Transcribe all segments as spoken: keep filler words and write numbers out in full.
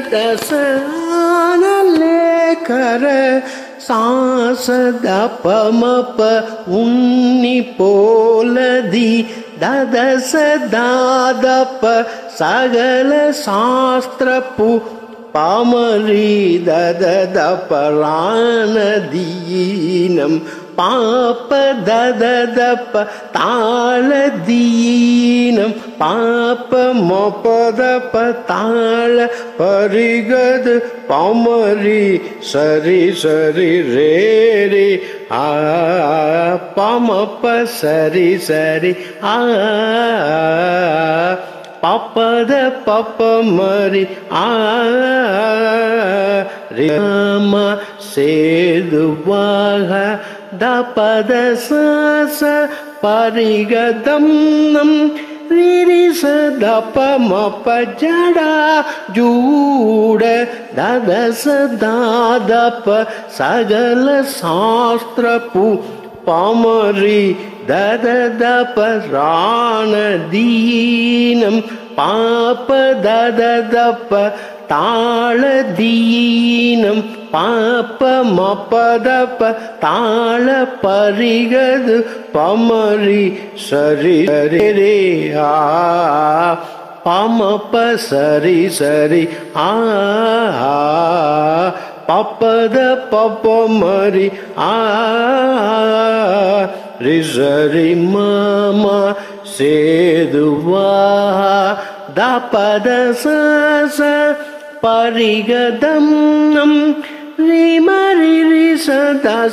தசனலேகர சாசதபமப உன்னி போலதி ததசதாதப சகல சாஸ்திரப்பு பாமரி தததபரானதீனம் பாப்ப தததப தாளதீனம் பாப்ப மொபதப தாள பரிகது பாமரி சரி சரி ரே ரே ஆ பாமப்ப சரி சரி ஆ பப்பத பப்ப மரி ஆ ராம சேதுவாக தபத ச பரிகதம் நம் ரிரி சதப மப ஜடா ஜூட ததச தாதப சகல சாஸ்திரப்பு பாமரி தததப ராணதீனம் பாப்ப தததப தாளதீனம் பாப்ப மபதப தாள பரிகது பமரி சரி சரி ஆ பமப சரி சரி ஆ பப்பத பப்ப மரி ஆ ரிசரி மம சேதுவா தபத ச பரிகதம் நம் ரிமரி ரிசதச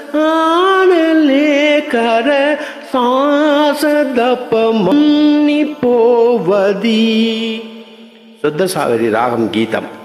ஆனலேகர சாசதப மன்னி போவதி. சுத்த சாவரி ராகம் கீதம்.